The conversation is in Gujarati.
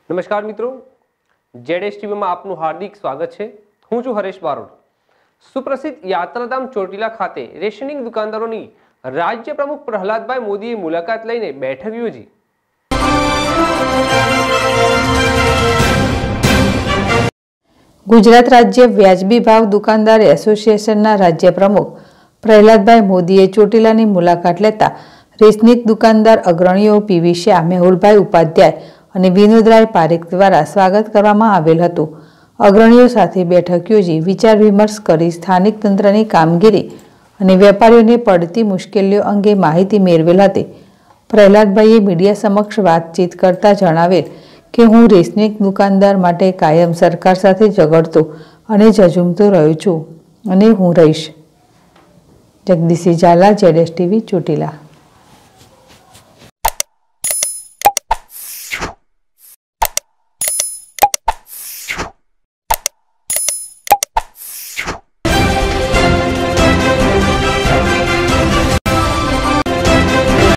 નમસ્કાર મિત્રો, જેડેશ ટીવીમાં આપનું હાર્દિક સ્વાગત છે। હું છું હરેશ બારોટ। સુપ્રસિદ્ધ યાત્રાધામ ચોટીલા ખાતે રેશનિંગ દુકાનદારોની રાજ્ય પ્રમુખ પ્રહલાદભાઈ મોદીએ મુલાકાત લઈને બેઠક યોજી। ગુજરાત રાજ્ય વ્યાજબી ભાવ દુકાનદાર એસોસિએશનના રાજ્ય પ્રમુખ પ્રહલાદભાઈ મોદીએ ચોટીલાની મુલાકાત લેતા રેશનિંગ દુકાનદાર અગ્રણીઓ પીવી શાહ, મેહુલભાઈ ઉપાધ્યાય અને વિનોદરાય પારેખ દ્વારા સ્વાગત કરવામાં આવેલ હતું। અગ્રણીઓ સાથે બેઠક યોજી વિચાર વિમર્શ કરી સ્થાનિક તંત્રની કામગીરી અને વેપારીઓને પડતી મુશ્કેલીઓ અંગે માહિતી મેળવેલ હતી। પ્રહલાદભાઈએ મીડિયા સમક્ષ વાતચીત કરતા જણાવેલ કે હું રેશનિંગ દુકાનદાર માટે કાયમ સરકાર સાથે ઝઘડતો અને ઝઝૂમતો રહ્યો છું અને હું રહીશ। જગદીશી ઝાલા, જેડેશ ટીવી, ચોટીલા।